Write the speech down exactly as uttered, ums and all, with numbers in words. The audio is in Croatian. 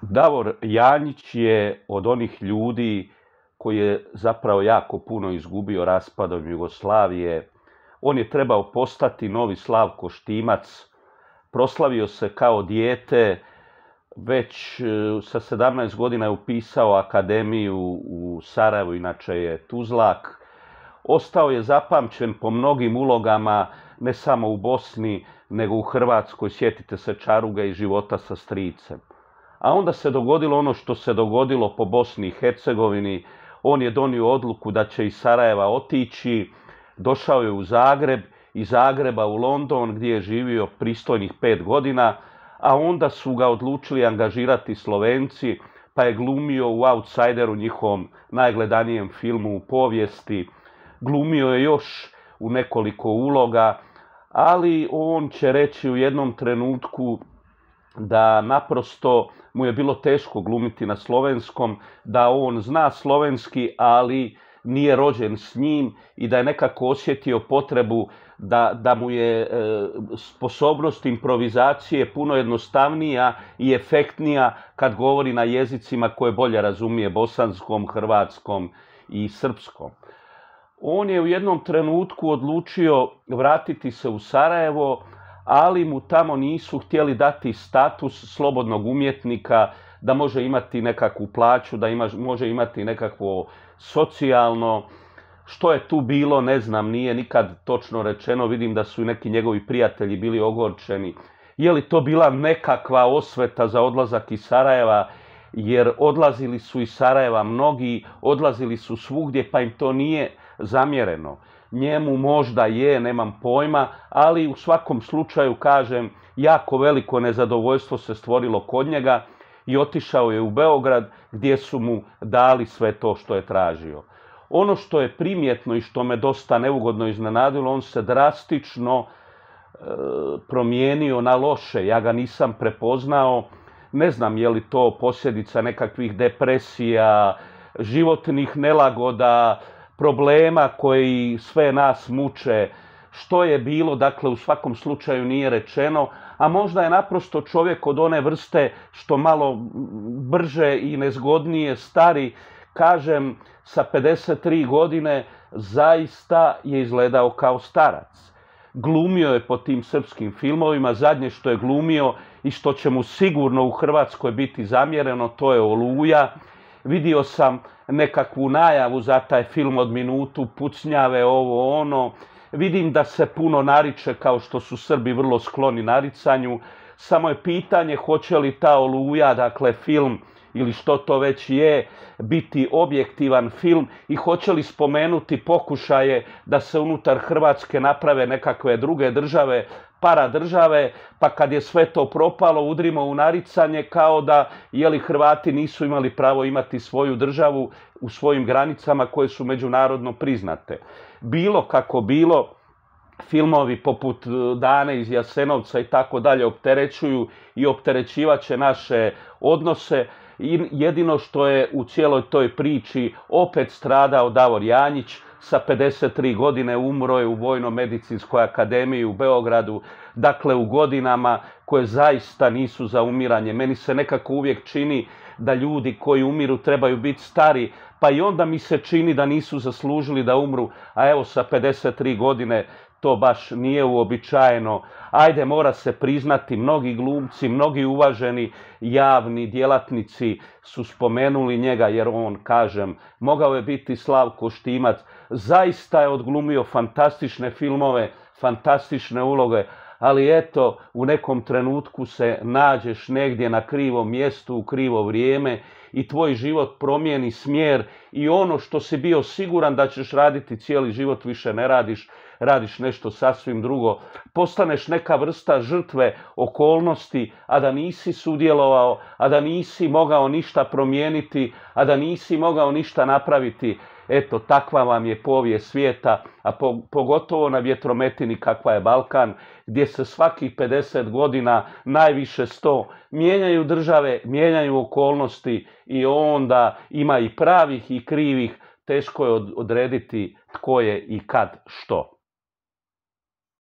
Davor Janjić je od onih ljudi koji je zapravo jako puno izgubio raspadom Jugoslavije. On je trebao postati novi Slavko Štimac. Proslavio se kao dijete, već sa sedamnaest godina je upisao akademiju u Sarajevu, inače je Tuzlak. Ostao je zapamćen po mnogim ulogama, ne samo u Bosni, nego u Hrvatskoj. Sjetite se Čaruge i Života sa stricem. A onda se dogodilo ono što se dogodilo po Bosni i Hercegovini. On je donio odluku da će iz Sarajeva otići, došao je u Zagreb, iz Zagreba u London gdje je živio pristojnih pet godina, a onda su ga odlučili angažirati Slovenci, pa je glumio u Outsideru, njihovom najgledanijem filmu u povijesti. Glumio je još u nekoliko uloga, ali on će reći u jednom trenutku da naprosto mu je bilo teško glumiti na slovenskom, da on zna slovenski, ali nije rođen s njim i da je nekako osjetio potrebu da, da mu je e, sposobnost improvizacije puno jednostavnija i efektnija kad govori na jezicima koje bolje razumije, bosanskom, hrvatskom i srpskom. On je u jednom trenutku odlučio vratiti se u Sarajevo, ali mu tamo nisu htjeli dati status slobodnog umjetnika, da može imati nekakvu plaću, da ima, može imati nekakvo socijalno. Što je tu bilo, ne znam, nije nikad točno rečeno. Vidim da su i neki njegovi prijatelji bili ogorčeni. Je li to bila nekakva osveta za odlazak iz Sarajeva, jer odlazili su iz Sarajeva mnogi, odlazili su svugdje, pa im to nije zamjereno. Njemu možda je, nemam pojma, ali u svakom slučaju, kažem, jako veliko nezadovoljstvo se stvorilo kod njega i otišao je u Beograd gdje su mu dali sve to što je tražio. Ono što je primjetno i što me dosta neugodno iznenadilo, on se drastično e, promijenio na loše. Ja ga nisam prepoznao, ne znam je li to posljedica nekakvih depresija, životnih nelagoda, problema koji sve nas muče. Što je bilo, dakle, u svakom slučaju nije rečeno, a možda je naprosto čovjek od one vrste što malo brže i nezgodnije stari. Kažem, sa pedeset tri godine zaista je izgledao kao starac. Glumio je po tim srpskim filmovima, zadnje što je glumio i što će mu sigurno u Hrvatskoj biti zamjereno, to je Oluja. Vidio sam nekakvu najavu za taj film od minutu, pucnjave, ovo ono. Vidim da se puno nariče, kao što su Srbi vrlo skloni naricanju. Samo je pitanje hoće li ta Oluja, dakle film ili što to već je, biti objektivan film i hoće li spomenuti pokušaje da se unutar Hrvatske naprave nekakve druge države, paradržave, pa kad je sve to propalo udrimo u naricanje kao da jeli Hrvati nisu imali pravo imati svoju državu u svojim granicama koje su međunarodno priznate. Bilo kako bilo, filmovi poput Dane iz Jasenovca i tako dalje opterećuju i opterećivaće naše odnose. I jedino što je u cijeloj toj priči opet stradao Davor Janjić, sa pedeset tri godine umro je u Vojno-medicinskoj akademiji u Beogradu, dakle u godinama koje zaista nisu za umiranje. Meni se nekako uvijek čini da ljudi koji umiru trebaju biti stari, pa i onda mi se čini da nisu zaslužili da umru, a evo sa pedeset tri godine to baš nije uobičajeno. Ajde, mora se priznati, mnogi glumci, mnogi uvaženi javni djelatnici su spomenuli njega, jer on, kažem, mogao je biti Slavko Štimac. Zaista je odglumio fantastične filmove, fantastične uloge, ali eto, u nekom trenutku se nađeš negdje na krivom mjestu, u krivo vrijeme i tvoj život promijeni smjer i ono što si bio siguran da ćeš raditi cijeli život više ne radiš, radiš nešto sasvim drugo. Postaneš neka vrsta žrtve okolnosti, a da nisi sudjelovao, a da nisi mogao ništa promijeniti, a da nisi mogao ništa napraviti. Eto, takva vam je povijest svijeta, a po, pogotovo na vjetrometini kakva je Balkan, gdje se svakih pedeset godina, najviše sto, mijenjaju države, mijenjaju okolnosti i onda ima i pravih i krivih. Teško je odrediti tko je i kad što.